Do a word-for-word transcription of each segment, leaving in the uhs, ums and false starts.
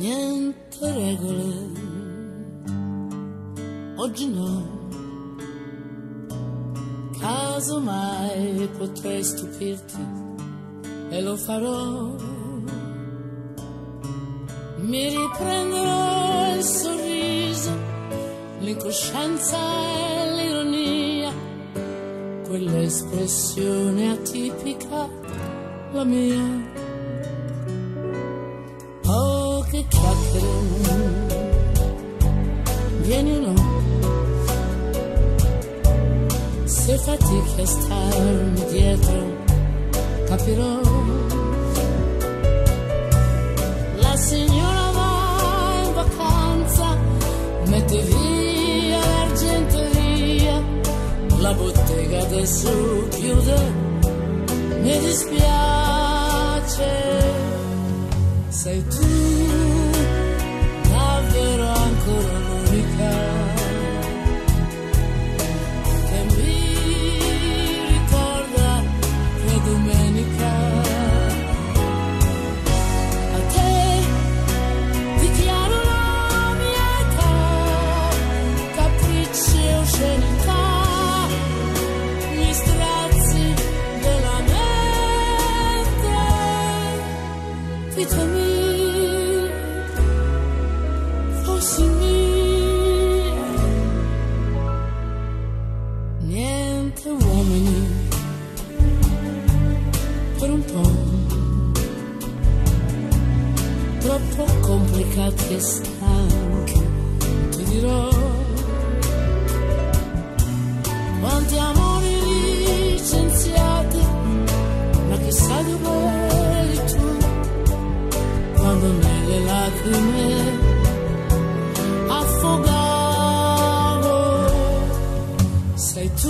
niente regole, oggi no, casomai potrei stupirti e lo farò, mi riprenderò il sorriso, l'incoscienza e l'ironia, quell'espressione atipica, la mia. Oh, che chiacchiere, vieni o no? Se fatichi a starmi dietro, capirò. La signora va in vacanza, mette via l'argenteria, la bottega adesso chiude, mi dispiace. Sei tu davvero ancora l'unica che mi ricorda che domenica a te dichiaro la mia età, capricci e oscenità, gli strazi della mente, vita mia. Niente uomini per un po', troppo complicati e stanchi, ti dirò. Quanti amori licenziati, ma chissà dove eri tu quando nelle lacrime affogavo. Sei tu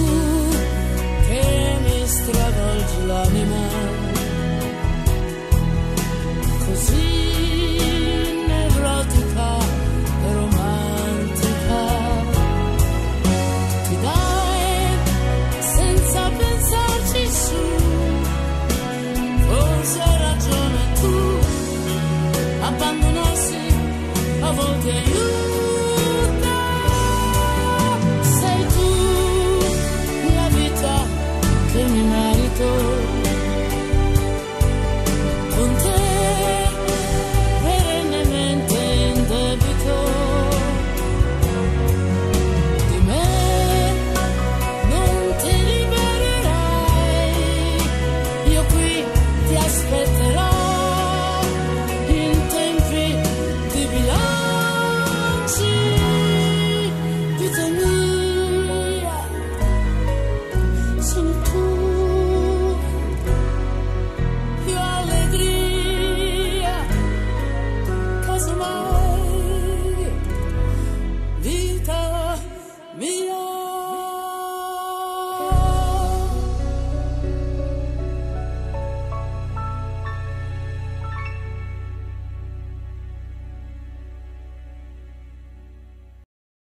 che mi stravolgi l'anima, così nevrotica e romantica. Ti dai senza pensarci su, forse hai ragione tu, abbandonarsi a volte aiuta.